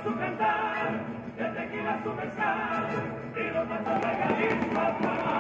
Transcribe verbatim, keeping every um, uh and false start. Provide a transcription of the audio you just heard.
su cantar, de tequila su mezcal, y los machos de Jalisco para